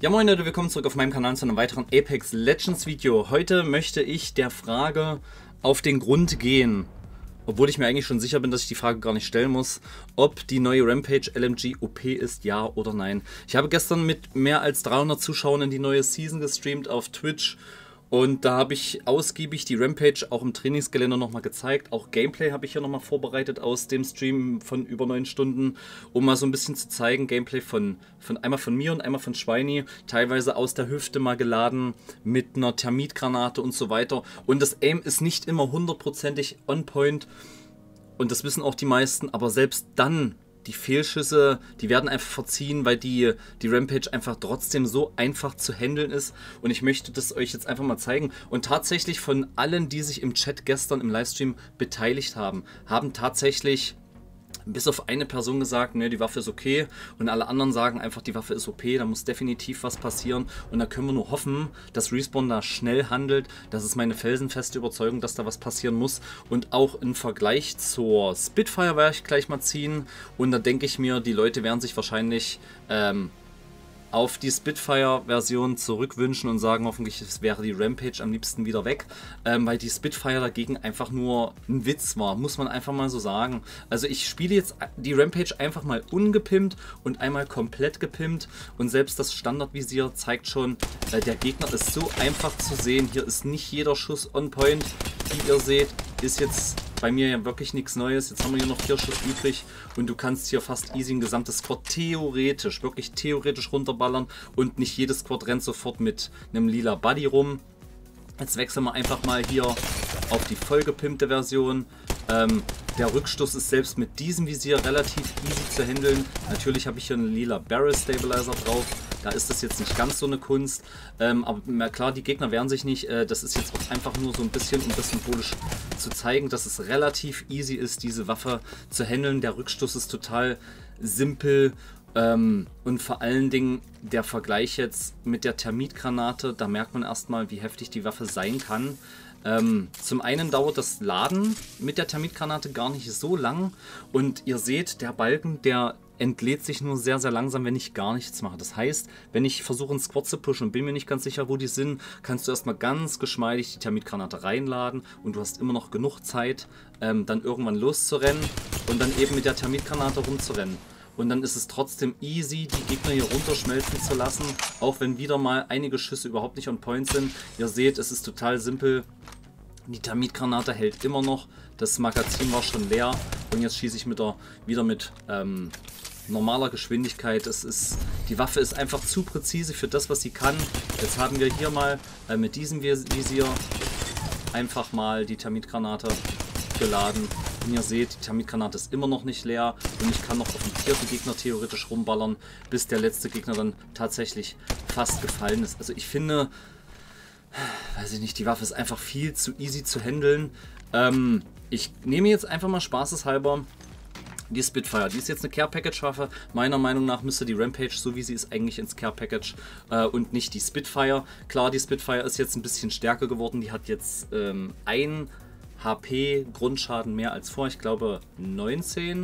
Ja moin Leute, willkommen zurück auf meinem Kanal zu einem weiteren Apex Legends Video. Heute möchte ich der Frage auf den Grund gehen, obwohl ich mir eigentlich schon sicher bin, dass ich die Frage gar nicht stellen muss, ob die neue Rampage LMG OP ist, ja oder nein. Ich habe gestern mit mehr als 300 Zuschauern in die neue Season gestreamt auf Twitch. Und da habe ich ausgiebig die Rampage auch im Trainingsgelände nochmal gezeigt. Auch Gameplay habe ich hier nochmal vorbereitet aus dem Stream von über 9 Stunden, um mal so ein bisschen zu zeigen. Gameplay von einmal von mir und einmal von Schweini. Teilweise aus der Hüfte mal geladen mit einer Thermitgranate und so weiter. Und das Aim ist nicht immer hundertprozentig on point. Und das wissen auch die meisten. Aber selbst dann, die Fehlschüsse, die werden einfach verziehen, weil die Rampage einfach trotzdem so einfach zu handeln ist. Und ich möchte das euch jetzt einfach mal zeigen. Und tatsächlich von allen, die sich im Chat gestern im Livestream beteiligt haben, haben tatsächlich bis auf eine Person gesagt, ne, die Waffe ist okay. Und alle anderen sagen einfach, die Waffe ist OP, da muss definitiv was passieren. Und da können wir nur hoffen, dass Respawn da schnell handelt. Das ist meine felsenfeste Überzeugung, dass da was passieren muss. Und auch im Vergleich zur Spitfire werde ich gleich mal ziehen. Und da denke ich mir, die Leute werden sich wahrscheinlich auf die Spitfire-Version zurückwünschen und sagen hoffentlich, es wäre die Rampage am liebsten wieder weg, weil die Spitfire dagegen einfach nur ein Witz war, muss man einfach mal so sagen. Also ich spiele jetzt die Rampage einfach mal ungepimpt und einmal komplett gepimpt und selbst das Standardvisier zeigt schon, der Gegner ist so einfach zu sehen. Hier ist nicht jeder Schuss on point, wie ihr seht, ist jetzt bei mir ja wirklich nichts Neues. Jetzt haben wir hier noch 4 Schuss übrig und du kannst hier fast easy ein gesamtes Squad theoretisch, wirklich theoretisch runterballern und nicht jedes Squad rennt sofort mit einem lila Buddy rum. Jetzt wechseln wir einfach mal hier auf die vollgepimpte Version. Der Rückstoß ist selbst mit diesem Visier relativ easy zu handeln. Natürlich habe ich hier einen lila Barrel Stabilizer drauf. Da ist das jetzt nicht ganz so eine Kunst. Aber klar, die Gegner wehren sich nicht. Das ist jetzt auch einfach nur so ein bisschen, um das symbolisch zu zeigen, dass es relativ easy ist, diese Waffe zu handeln. Der Rückstoß ist total simpel. Und vor allen Dingen der Vergleich jetzt mit der Thermitgranate, da merkt man erstmal, wie heftig die Waffe sein kann. Zum einen dauert das Laden mit der Thermitgranate gar nicht so lang und ihr seht, der Balken, der entlädt sich nur sehr, sehr langsam, wenn ich gar nichts mache. Das heißt, wenn ich versuche, einen Squad zu pushen und bin mir nicht ganz sicher, wo die sind, kannst du erstmal ganz geschmeidig die Thermitgranate reinladen und du hast immer noch genug Zeit, dann irgendwann loszurennen und dann eben mit der Thermitgranate rumzurennen. Und dann ist es trotzdem easy, die Gegner hier runterschmelzen zu lassen, auch wenn wieder mal einige Schüsse überhaupt nicht on point sind. Ihr seht, es ist total simpel. Die Thermitgranate hält immer noch, das Magazin war schon leer und jetzt schieße ich wieder mit normaler Geschwindigkeit. Die Waffe ist einfach zu präzise für das, was sie kann. Jetzt haben wir hier mal mit diesem Visier einfach mal die Thermitgranate geladen. Und ihr seht, die Thermitgranate ist immer noch nicht leer und ich kann noch auf den 4. Gegner theoretisch rumballern, bis der letzte Gegner dann tatsächlich fast gefallen ist. Also ich finde, weiß ich nicht, die Waffe ist einfach viel zu easy zu handeln. Ich nehme jetzt einfach mal spaßeshalber die Spitfire. Die ist jetzt eine Care-Package-Waffe. Meiner Meinung nach müsste die Rampage, so wie sie ist, eigentlich ins Care-Package und nicht die Spitfire. Klar, die Spitfire ist jetzt ein bisschen stärker geworden. Die hat jetzt 1 HP Grundschaden mehr als vor. Ich glaube 19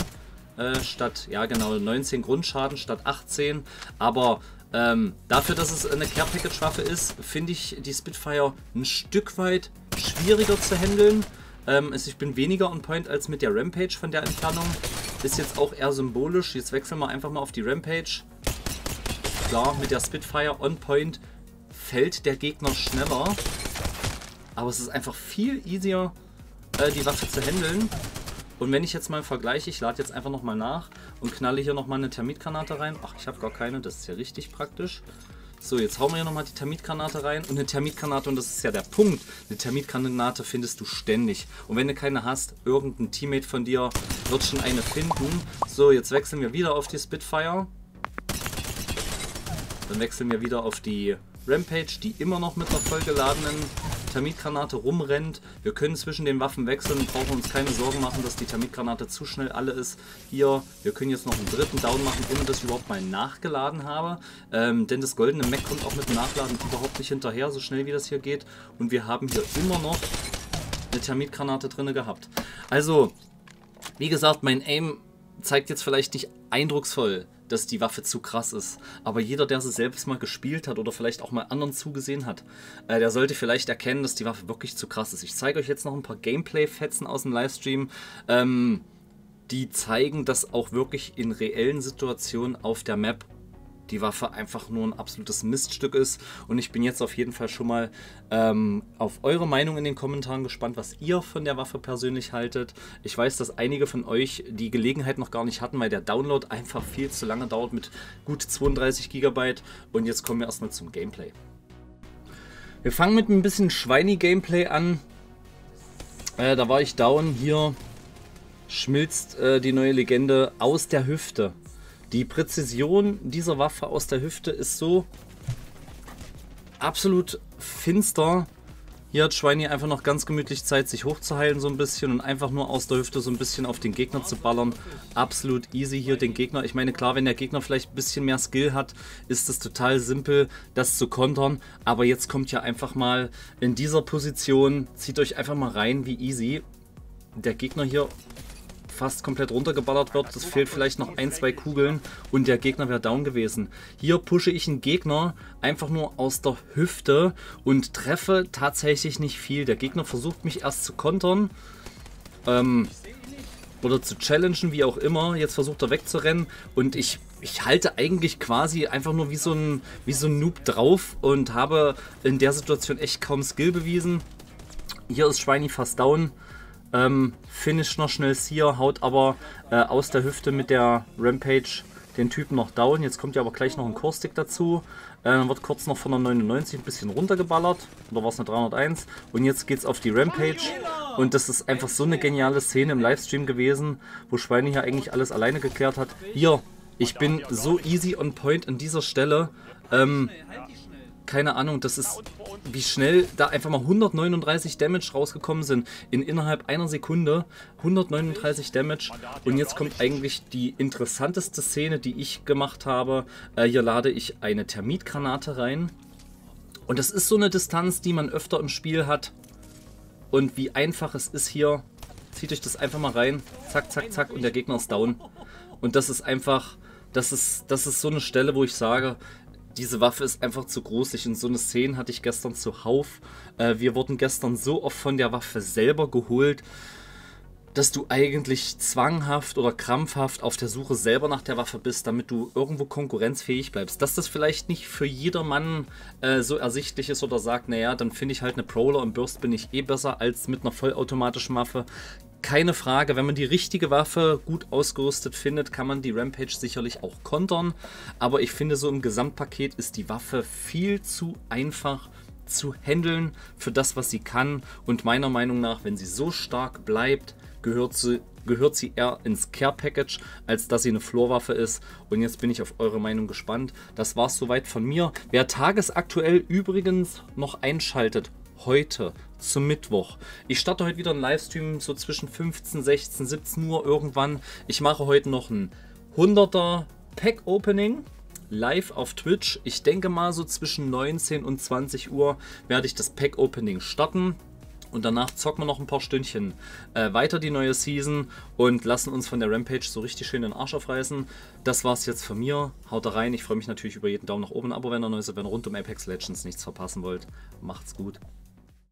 ja genau, 19 Grundschaden statt 18. Aber dafür, dass es eine Care-Package-Waffe ist, finde ich die Spitfire ein Stück weit schwieriger zu handeln. Ich bin weniger on point als mit der Rampage von der Entfernung. Ist jetzt auch eher symbolisch. Jetzt wechseln wir einfach mal auf die Rampage. Klar, mit der Spitfire on point fällt der Gegner schneller. Aber es ist einfach viel easier, die Waffe zu handeln. Und wenn ich jetzt mal vergleiche, ich lade jetzt einfach nochmal nach und knalle hier nochmal eine Thermitgranate rein. Ach, ich habe gar keine, das ist ja richtig praktisch. So, jetzt hauen wir hier nochmal die Thermitgranate rein. Und eine Thermitgranate, und das ist ja der Punkt, eine Thermitgranate findest du ständig. Und wenn du keine hast, irgendein Teammate von dir wird schon eine finden. So, jetzt wechseln wir wieder auf die Spitfire. Dann wechseln wir wieder auf die Rampage, die immer noch mit einer vollgeladenen Thermitgranate rumrennt. Wir können zwischen den Waffen wechseln, brauchen uns keine Sorgen machen, dass die Thermitgranate zu schnell alle ist. Hier, wir können jetzt noch einen 3. Down machen, ohne dass ich überhaupt mal nachgeladen habe. Denn das goldene Mech kommt auch mit dem Nachladen überhaupt nicht hinterher, so schnell wie das hier geht. Und wir haben hier immer noch eine Thermitgranate drin gehabt. Also, wie gesagt, mein Aim zeigt jetzt vielleicht nicht eindrucksvoll dass die Waffe zu krass ist. Aber jeder, der sie selbst mal gespielt hat oder vielleicht auch mal anderen zugesehen hat, der sollte vielleicht erkennen, dass die Waffe wirklich zu krass ist. Ich zeige euch jetzt noch ein paar Gameplay-Fetzen aus dem Livestream, die zeigen, dass auch wirklich in reellen Situationen auf der Map die Waffe einfach nur ein absolutes Miststück ist. Und ich bin jetzt auf jeden Fall schon mal auf eure Meinung in den Kommentaren gespannt, was ihr von der Waffe persönlich haltet. Ich weiß, dass einige von euch die Gelegenheit noch gar nicht hatten, weil der Download einfach viel zu lange dauert mit gut 32 GB. Und jetzt kommen wir erstmal zum Gameplay. Wir fangen mit ein bisschen Schweini-Gameplay an. Da war ich down. Hier schmilzt die neue Legende aus der Hüfte. Die Präzision dieser Waffe aus der Hüfte ist so absolut finster. Hier hat Schweini einfach noch ganz gemütlich Zeit, sich hochzuheilen so ein bisschen und einfach nur aus der Hüfte so ein bisschen auf den Gegner zu ballern. Absolut easy hier den Gegner. Ich meine, klar, wenn der Gegner vielleicht ein bisschen mehr Skill hat, ist es total simpel, das zu kontern. Aber jetzt kommt ja einfach mal in dieser Position, zieht euch einfach mal rein, wie easy der Gegner hier fast komplett runtergeballert wird. Das fehlt vielleicht noch ein, zwei Kugeln und der Gegner wäre down gewesen. Hier pushe ich einen Gegner einfach nur aus der Hüfte und treffe tatsächlich nicht viel. Der Gegner versucht mich erst zu kontern oder zu challengen, wie auch immer. Jetzt versucht er wegzurennen und ich halte eigentlich quasi einfach nur wie so ein Noob drauf und habe in der Situation echt kaum Skill bewiesen. Hier ist Schweini fast down. Finish noch schnell Seer, haut aber aus der Hüfte mit der Rampage den Typen noch down. Jetzt kommt ja aber gleich noch ein Core-Stick dazu. Dann wird kurz noch von der 99 ein bisschen runtergeballert. Oder war es eine 301? Und jetzt geht es auf die Rampage. Und das ist einfach so eine geniale Szene im Livestream gewesen, wo Schweini hier eigentlich alles alleine geklärt hat. Hier, ich bin so easy on point an dieser Stelle. Keine Ahnung, das ist, wie schnell da einfach mal 139 Damage rausgekommen sind. Innerhalb einer Sekunde 139 Damage. Und jetzt kommt eigentlich die interessanteste Szene, die ich gemacht habe. Hier lade ich eine Termitgranate rein. Und das ist so eine Distanz, die man öfter im Spiel hat. Und wie einfach es ist hier, zieht euch das einfach mal rein. Zack, zack, zack und der Gegner ist down. Und das ist einfach, das ist so eine Stelle, wo ich sage, diese Waffe ist einfach zu gruselig. Und so eine Szene hatte ich gestern zuhauf. Wir wurden gestern so oft von der Waffe selber geholt, dass du eigentlich zwanghaft oder krampfhaft auf der Suche selber nach der Waffe bist, damit du irgendwo konkurrenzfähig bleibst. Dass das vielleicht nicht für jedermann so ersichtlich ist oder sagt, naja, dann finde ich halt eine Prowler und Burst bin ich eh besser als mit einer vollautomatischen Waffe. Keine Frage, wenn man die richtige Waffe gut ausgerüstet findet, kann man die Rampage sicherlich auch kontern. Aber ich finde, so im Gesamtpaket ist die Waffe viel zu einfach zu handeln für das, was sie kann. Und meiner Meinung nach, wenn sie so stark bleibt, gehört sie eher ins Care-Package, als dass sie eine Floor-Waffe ist. Und jetzt bin ich auf eure Meinung gespannt. Das war es soweit von mir. Wer tagesaktuell übrigens noch einschaltet, heute zum Mittwoch. Ich starte heute wieder einen Livestream so zwischen 15, 16, 17 Uhr irgendwann. Ich mache heute noch ein 100er Pack Opening live auf Twitch. Ich denke mal so zwischen 19 und 20 Uhr werde ich das Pack Opening starten. Und danach zocken wir noch ein paar Stündchen weiter die neue Season und lassen uns von der Rampage so richtig schön den Arsch aufreißen. Das war's jetzt von mir. Haut da rein. Ich freue mich natürlich über jeden Daumen nach oben. Aber wenn ihr neu seid, wenn ihr rund um Apex Legends nichts verpassen wollt, macht's gut.